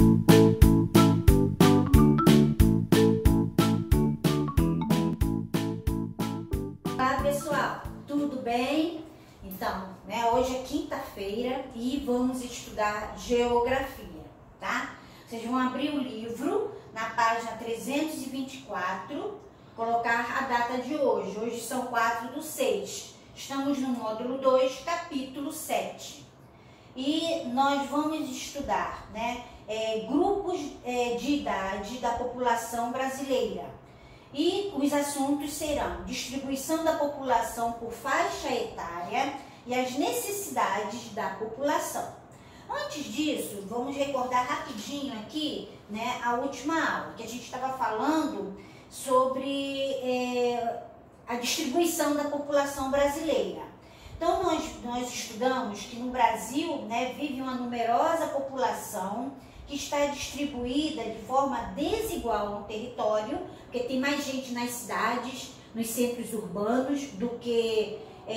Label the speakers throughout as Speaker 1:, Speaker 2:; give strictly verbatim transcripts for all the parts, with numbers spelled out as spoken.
Speaker 1: Olá pessoal, tudo bem? Então, né, hoje é quinta-feira e vamos estudar geografia, tá? Vocês vão abrir o livro na página trezentos e vinte e quatro, colocar a data de hoje. Hoje são quatro do seis. Estamos no módulo dois, capítulo sete. E nós vamos estudar, né, é, grupos é, de idade da população brasileira. E os assuntos serão distribuição da população por faixa etária e as necessidades da população. Antes disso, vamos recordar rapidinho aqui, né, a última aula, que a gente estava falando sobre é, a distribuição da população brasileira. Então, nós, nós estudamos que no Brasil, né, vive uma numerosa população que está distribuída de forma desigual no território, porque tem mais gente nas cidades, nos centros urbanos, do que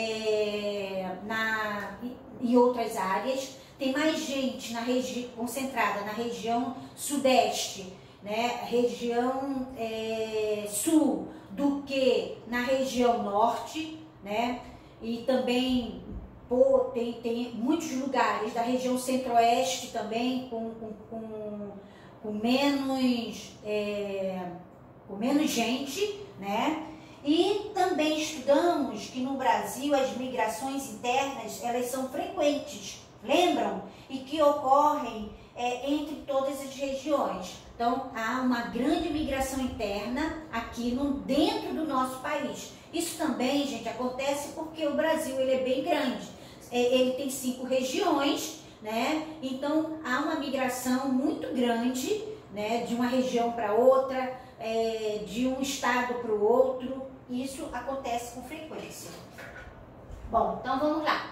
Speaker 1: é, na, em outras áreas. Tem mais gente na regi concentrada na região sudeste, né, região é, sul, do que na região norte, né, e também pô, tem, tem muitos lugares da região centro-oeste também com, com, com, com, menos, é, com menos gente, né? E também estudamos que no Brasil as migrações internas elas são frequentes, lembram? E que ocorrem é, entre todas as regiões. Então, há uma grande migração interna aqui no, dentro do nosso país. Isso também, gente, acontece porque o Brasil ele é bem grande. Ele tem cinco regiões, né? Então, há uma migração muito grande, né, de uma região para outra, é, de um estado para o outro. Isso acontece com frequência. Bom, então vamos lá.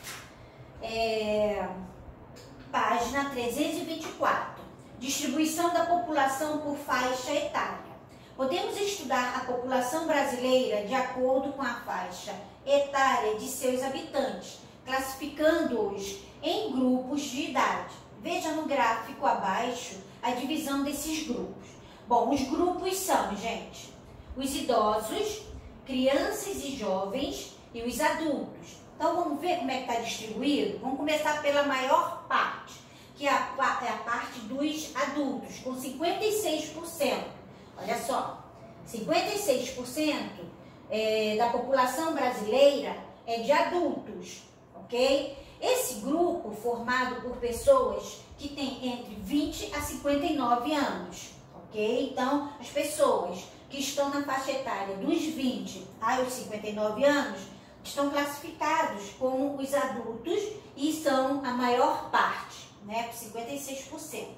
Speaker 1: É, página trezentos e vinte e quatro. Distribuição da população por faixa etária. Podemos estudar a população brasileira de acordo com a faixa etária de seus habitantes, classificando-os em grupos de idade. Veja no gráfico abaixo a divisão desses grupos. Bom, os grupos são, gente, os idosos, crianças e jovens e os adultos. Então, vamos ver como é que está distribuído? Vamos começar pela maior parte, que é a, é a parte dos adultos, com cinquenta e seis por cento. Olha só, cinquenta e seis por cento é, da população brasileira é de adultos, ok? Esse grupo formado por pessoas que têm entre vinte a cinquenta e nove anos, ok? Então, as pessoas que estão na faixa etária dos vinte aos cinquenta e nove anos estão classificados como os adultos e são a maior parte, né, com cinquenta e seis por cento.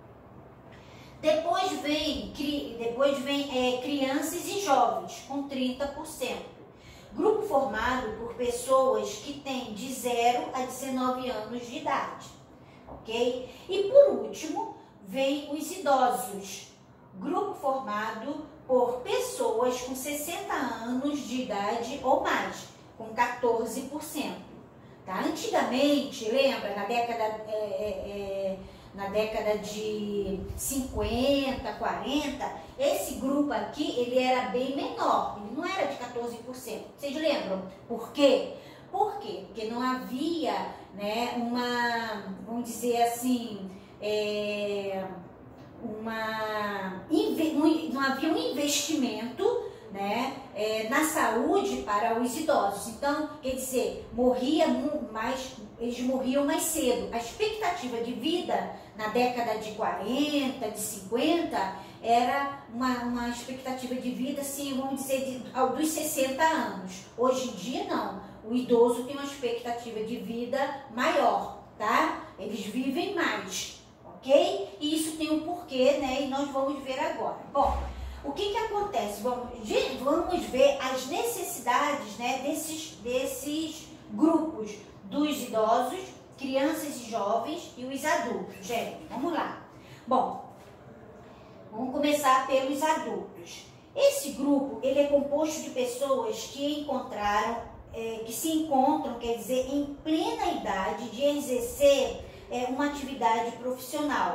Speaker 1: Depois vem, depois vem é, crianças e jovens, com trinta por cento. Grupo formado por pessoas que têm de zero a dezenove anos de idade, ok? E por último, vem os idosos. Grupo formado por pessoas com sessenta anos de idade ou mais, com quatorze por cento. Tá? Antigamente, lembra, na década... É, é, é, na década de cinquenta, quarenta, esse grupo aqui, ele era bem menor, ele não era de quatorze por cento. Vocês lembram? Por quê? Por quê? Porque não havia, né, uma, vamos dizer assim, é, uma, não havia um investimento, né, é, na saúde para os idosos. Então, quer dizer, morria mais, eles morriam mais cedo. A expectativa de vida na década de quarenta, de cinquenta, era uma, uma expectativa de vida, assim, vamos dizer, de, dos sessenta anos. Hoje em dia, não. O idoso tem uma expectativa de vida maior, tá? Eles vivem mais, ok? E isso tem um porquê, né? E nós vamos ver agora. Bom, o que que acontece? Vamos, vamos ver as necessidades, né, desses, desses grupos, dos idosos, crianças e jovens e os adultos. Gente, vamos lá. Bom, vamos começar pelos adultos. Esse grupo, ele é composto de pessoas que encontraram, é, que se encontram, quer dizer, em plena idade de exercer é, uma atividade profissional,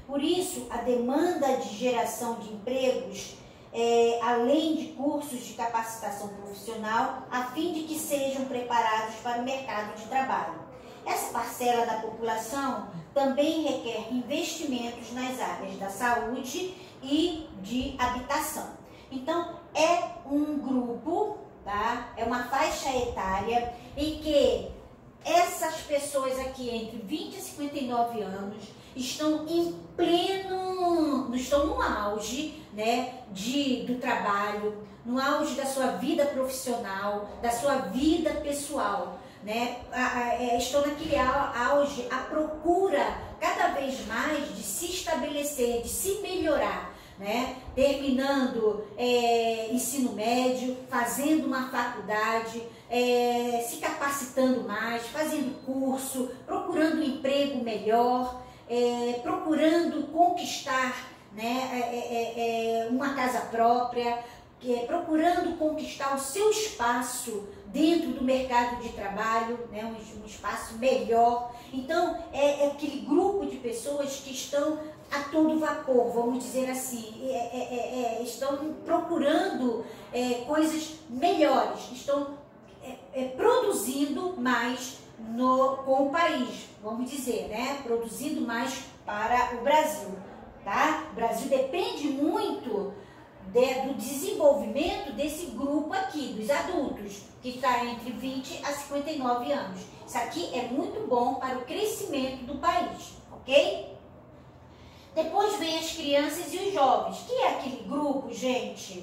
Speaker 1: Por isso, a demanda de geração de empregos, é, além de cursos de capacitação profissional, a fim de que sejam preparados para o mercado de trabalho. Essa parcela da população também requer investimentos nas áreas da saúde e de habitação. Então, é um grupo, tá? É uma faixa etária em que essas pessoas aqui entre vinte e cinquenta e nove anos estão em pleno, estão no auge, né, de, do trabalho, no auge da sua vida profissional, da sua vida pessoal, né? A, a, é, estão naquele auge, a procura cada vez mais de se estabelecer, de se melhorar, né? Terminando é, ensino médio, fazendo uma faculdade, é, se capacitando mais, fazendo curso, procurando um emprego melhor, é, procurando conquistar, né, é, é, é, uma casa própria, é, procurando conquistar o seu espaço dentro do mercado de trabalho, né, um, um espaço melhor. Então, é, é aquele grupo de pessoas que estão a todo vapor, vamos dizer assim, é, é, é, estão procurando é, coisas melhores, estão é, é, produzindo mais no, com o país, vamos dizer, né? Produzindo mais para o Brasil, tá? O Brasil depende muito de, do desenvolvimento desse grupo aqui, dos adultos, que está entre vinte a cinquenta e nove anos. Isso aqui é muito bom para o crescimento do país, ok? Depois vem as crianças e os jovens, que é aquele grupo, gente,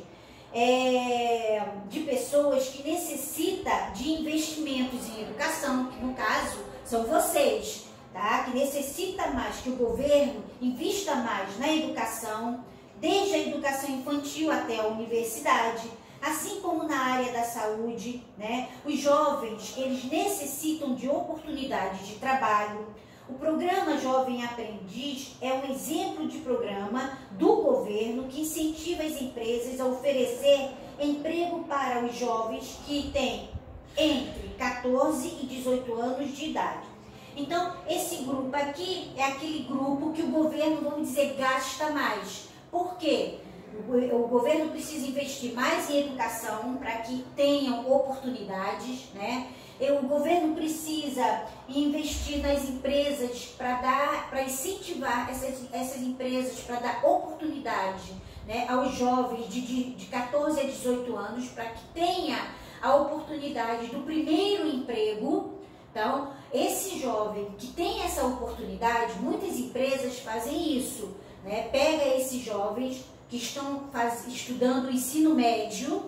Speaker 1: é, de pessoas que necessita de investimentos em educação, que no caso são vocês, tá? Que necessita mais que o governo invista mais na educação, desde a educação infantil até a universidade, assim como na área da saúde, né? Os jovens, eles necessitam de oportunidades de trabalho. O programa Jovem Aprendiz é um exemplo de programa do governo que incentiva as empresas a oferecer emprego para os jovens que têm entre quatorze e dezoito anos de idade. Então, esse grupo aqui é aquele grupo que o governo, vamos dizer, gasta mais. Por quê? O governo precisa investir mais em educação para que tenham oportunidades, né? O governo precisa investir nas empresas para dar, para incentivar essas, essas empresas, para dar oportunidade, né, aos jovens de, de, de quatorze a dezoito anos, para que tenha a oportunidade do primeiro emprego. Então, esse jovem que tem essa oportunidade, muitas empresas fazem isso, né? Pega esses jovens que estão faz, estudando o ensino médio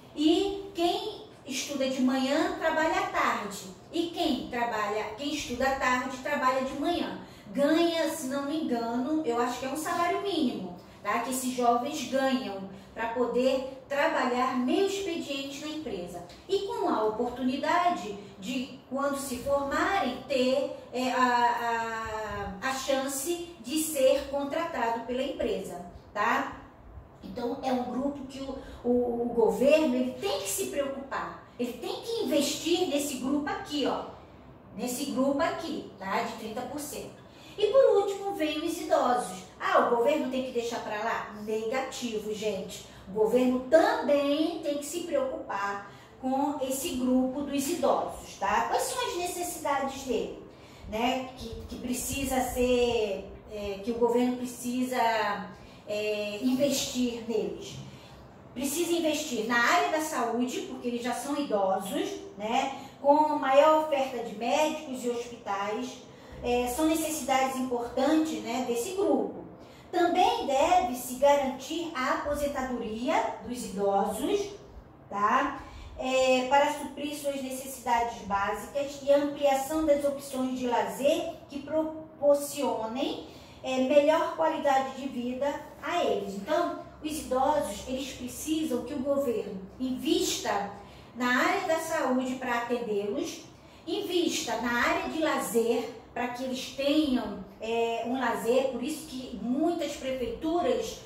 Speaker 1: e quem estuda de manhã trabalha à tarde e quem trabalha, quem estuda à tarde trabalha de manhã. Ganha, se não me engano, eu acho que é um salário mínimo, tá? Que esses jovens ganham para poder trabalhar meio expediente na empresa. E com a oportunidade de, quando se formarem, ter é, a, a, a chance de ser contratado pela empresa, tá? Então, é um grupo que o, o, o governo ele tem que se preocupar, ele tem que investir nesse grupo aqui, ó, nesse grupo aqui, tá? De trinta por cento. E por último, vem os idosos. Ah, o governo tem que deixar para lá? Negativo, gente. O governo também tem que se preocupar com esse grupo dos idosos, tá? Quais são as necessidades dele, né? Que, que precisa ser, é, que o governo precisa... É, investir neles. Precisa investir na área da saúde, porque eles já são idosos, né? Com maior oferta de médicos e hospitais, é, são necessidades importantes, né, desse grupo. Também deve-se garantir a aposentadoria dos idosos, tá? É, para suprir suas necessidades básicas e a ampliação das opções de lazer que proporcionem é, melhor qualidade de vida a eles. Então, os idosos, eles precisam que o governo invista na área da saúde para atendê-los, invista na área de lazer para que eles tenham é, um lazer. Por isso que muitas prefeituras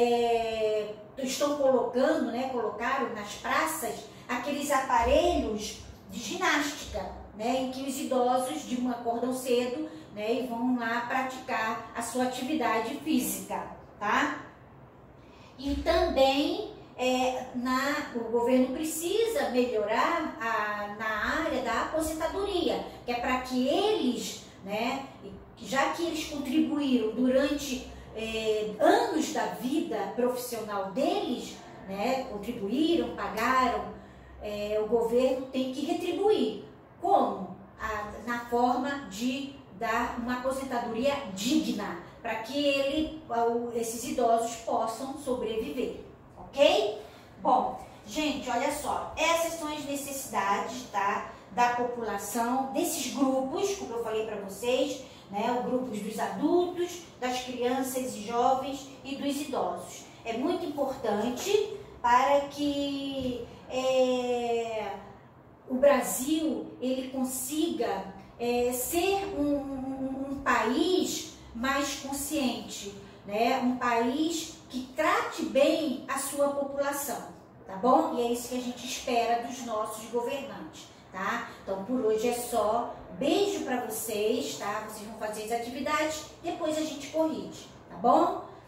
Speaker 1: é, estão colocando, né, colocaram nas praças aqueles aparelhos de ginástica, né, em que os idosos de um acordam cedo, né, e vão lá praticar a sua atividade física, tá? E também é, na, o governo precisa melhorar a, na área da aposentadoria, que é para que eles, né, já que eles contribuíram durante é, anos da vida profissional deles, né, contribuíram, pagaram, é, o governo tem que retribuir. Como? A, na forma de dar uma aposentadoria digna, para que ele, esses idosos possam sobreviver, ok? Bom, gente, olha só, essas são as necessidades, tá, da população, desses grupos, como eu falei para vocês, né, o grupo dos adultos, das crianças e jovens e dos idosos. É muito importante para que é, o Brasil ele consiga é, ser um, um, um país mais consciente, né? Um país que trate bem a sua população, tá bom? E é isso que a gente espera dos nossos governantes, tá? Então, por hoje é só. Beijo para vocês, tá? Vocês vão fazer as atividades, depois a gente corrige, tá bom?